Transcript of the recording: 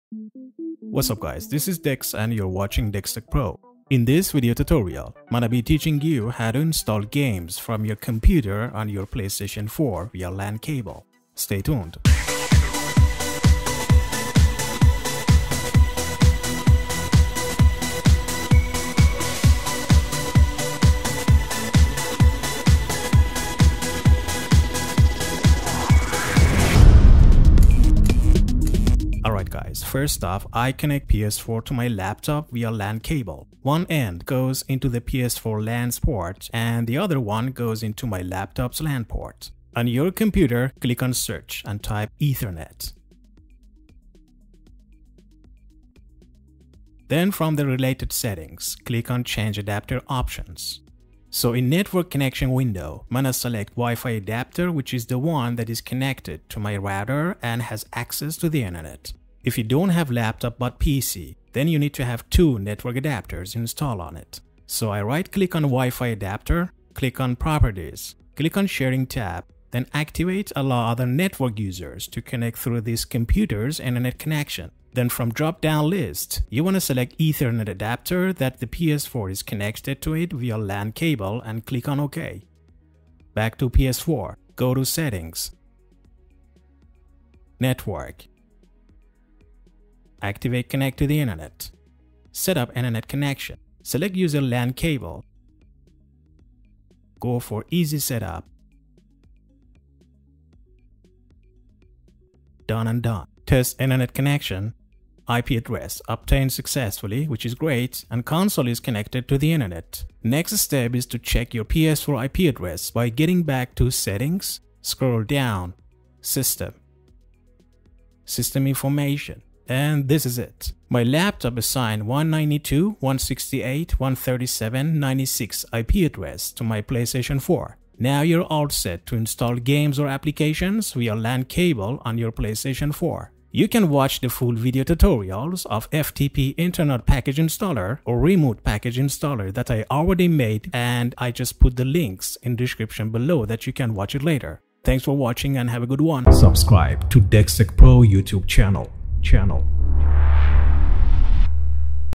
What's up guys, this is Dex and you're watching DexTech Pro. In this video tutorial, I'm gonna be teaching you how to install games from your computer on your PlayStation 4 via LAN cable. Stay tuned. Alright guys, first off, I connect PS4 to my laptop via LAN cable. One end goes into the PS4 LAN port and the other one goes into my laptop's LAN port. On your computer, click on search and type Ethernet. Then from the related settings, click on change adapter options. So in network connection window, I'm gonna select Wi-Fi adapter, which is the one that is connected to my router and has access to the internet. If you don't have laptop but PC, then you need to have two network adapters installed on it. So I right click on Wi-Fi adapter, click on properties, click on sharing tab, then activate allow other network users to connect through this computer's internet connection. Then from drop down list, you want to select Ethernet adapter that the PS4 is connected to it via LAN cable and click on OK. Back to PS4, go to settings, network. Activate connect to the internet. Set up internet connection. Select user LAN cable. Go for easy setup. Done and done. Test internet connection. IP address obtained successfully, which is great, and console is connected to the internet. Next step is to check your PS4 IP address by getting back to settings, scroll down, system information. And this is it. My laptop assigned 192.168.137.96 IP address to my PlayStation 4. Now you're all set to install games or applications via LAN cable on your PlayStation 4. You can watch the full video tutorials of FTP Internal package installer or remote package installer that I already made, and I just put the links in the description below that you can watch it later. Thanks for watching and have a good one. Subscribe to DexTech Pro YouTube channel.